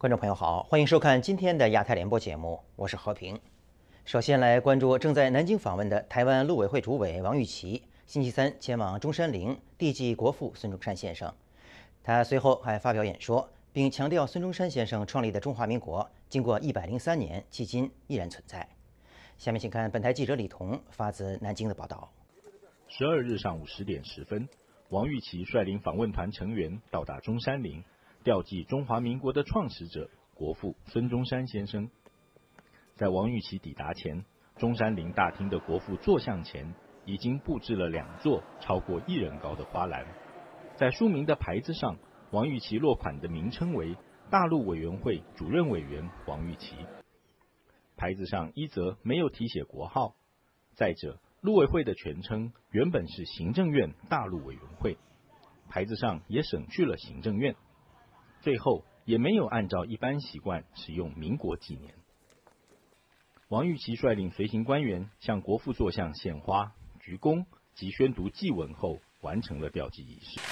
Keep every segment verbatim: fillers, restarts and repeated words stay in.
观众朋友好，欢迎收看今天的亚太联播节目，我是和平。首先来关注正在南京访问的台湾陆委会主委王玉琦，星期三前往中山陵递祭国父孙中山先生。他随后还发表演说，并强调孙中山先生创立的中华民国经过一百零三年，迄今依然存在。下面请看本台记者李彤发自南京的报道。 十二日上午十点十分，王玉琦率领访问团成员到达中山陵，吊祭中华民国的创始者国父孙中山先生。在王玉琦抵达前，中山陵大厅的国父坐像前已经布置了两座超过一人高的花篮。在书名的牌子上，王玉琦落款的名称为大陆委员会主任委员王玉琦。牌子上一则没有题写国号，再者陆委会的全称原本是行政院大陆委员会，牌子上也省去了行政院，最后也没有按照一般习惯使用民国纪年。王玉琦率领随行官员向国父坐像献花、鞠躬及宣读祭文后，完成了吊祭仪式。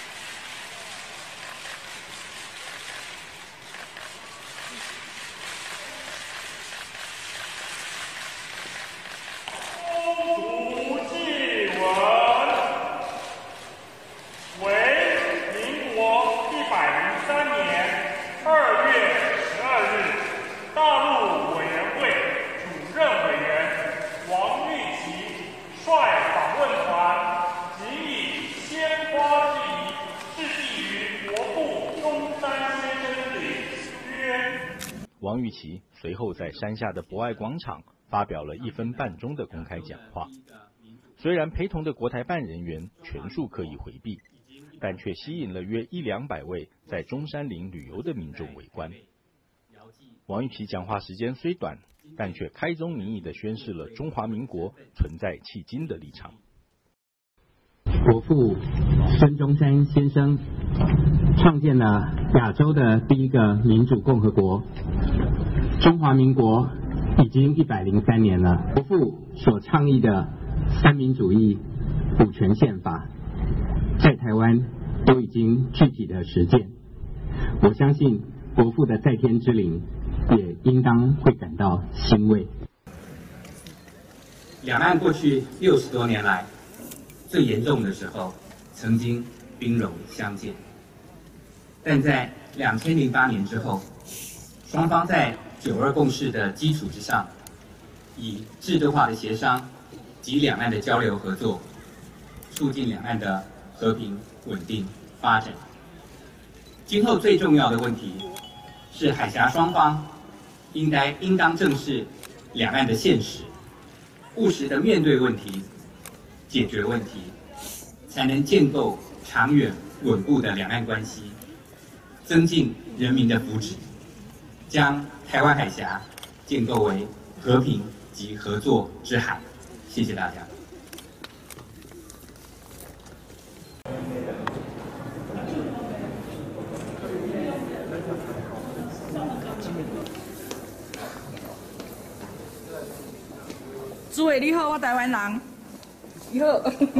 王玉琦随后在山下的博爱广场发表了一分半钟的公开讲话。虽然陪同的国台办人员全数刻意回避，但却吸引了约一两百位在中山陵旅游的民众围观。王玉琦讲话时间虽短，但却开宗明义地宣示了中华民国存在迄今的立场。 国父孙中山先生创建了亚洲的第一个民主共和国，中华民国已经一百零三年了。国父所倡议的三民主义、五权宪法，在台湾都已经具体的实践。我相信国父的在天之灵也应当会感到欣慰。两岸过去六十多年来最严重的时候，曾经兵戎相见，但在两千零八年之后，双方在九二共识的基础之上，以制度化的协商及两岸的交流合作，促进两岸的和平稳定发展。今后最重要的问题是，海峡双方应该应当正视两岸的现实，务实的面对问题，解决问题，才能建构长远稳固的两岸关系，增进人民的福祉，将台湾海峡建构为和平及合作之海。谢谢大家。 诸位你好，我台湾人。你好。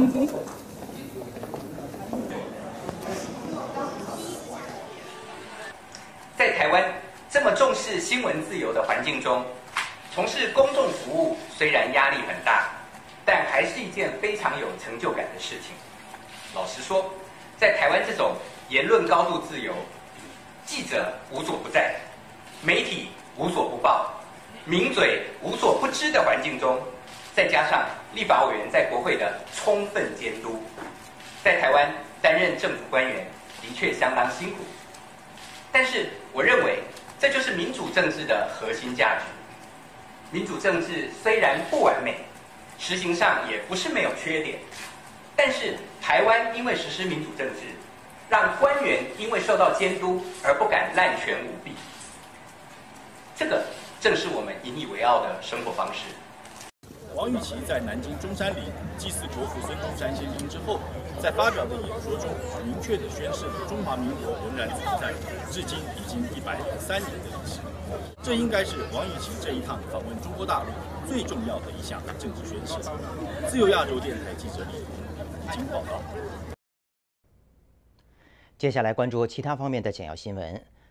在台湾这么重视新闻自由的环境中，从事公众服务虽然压力很大，但还是一件非常有成就感的事情。老实说，在台湾这种言论高度自由、记者无所不在、媒体无所不报、名嘴无所不知的环境中，再加上立法委员在国会的充分监督，在台湾担任政府官员的确相当辛苦。但是我认为这就是民主政治的核心价值。民主政治虽然不完美，实行上也不是没有缺点，但是台湾因为实施民主政治，让官员因为受到监督而不敢滥权舞弊，这个正是我们引以为傲的生活方式。 王玉琦在南京中山陵祭祀国父孙中山先生之后，在发表的演说中，明确地宣示了中华民国仍然存在，至今已经一百零三年的历史。这应该是王玉琦这一趟访问中国大陆最重要的一项政治宣示。自由亚洲电台记者李北京报道。 接下来关注其他方面的简要新闻。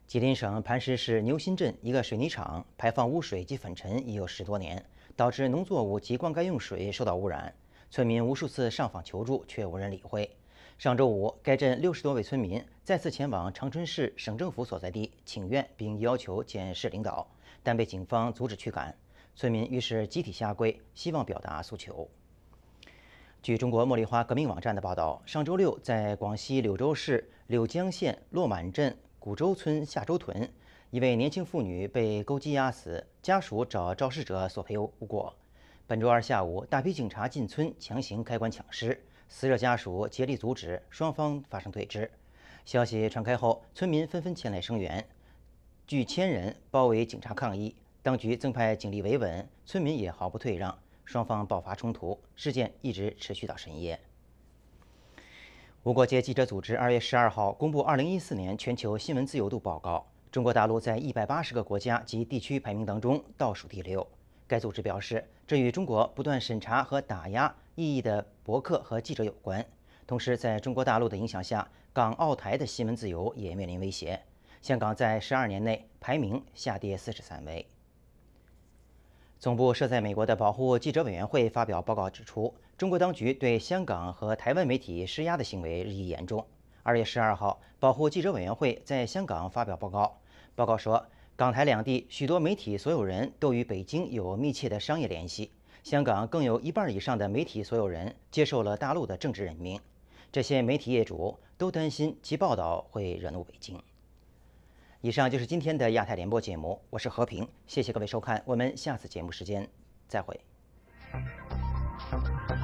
吉林省磐石市牛心镇一个水泥厂排放污水及粉尘已有十多年，导致农作物及灌溉用水受到污染。村民无数次上访求助，却无人理会。上周五，该镇六十多位村民再次前往长春市省政府所在地请愿，并要求见市领导，但被警方阻止驱赶。村民于是集体下跪，希望表达诉求。据中国茉莉花革命网站的报道，上周六，在广西柳州市柳江县落满镇古州村下周屯，一位年轻妇女被钩击压死，家属找肇事者索赔无果。本周二下午，大批警察进村强行开棺抢尸，死者家属竭力阻止，双方发生对峙。消息传开后，村民纷纷前来声援，逾千人包围警察抗议，当局增派警力维稳，村民也毫不退让。双方爆发冲突，事件一直持续到深夜。无国界记者组织二月十二号公布二零一四年全球新闻自由度报告，中国大陆在一百八十个国家及地区排名当中倒数第六。该组织表示，这与中国不断审查和打压异议的博客和记者有关。同时，在中国大陆的影响下，港澳台的新闻自由也面临威胁。香港在十二年内排名下跌四十三位。总部设在美国的保护记者委员会发表报告指出，中国当局对香港和台湾媒体施压的行为日益严重。二月十二号，保护记者委员会在香港发表报告，报告说，港台两地许多媒体所有人都与北京有密切的商业联系，香港更有一半以上的媒体所有人接受了大陆的政治任命。这些媒体业主都担心其报道会惹怒北京。以上就是今天的亚太联播节目，我是和平，谢谢各位收看，我们下次节目时间再会。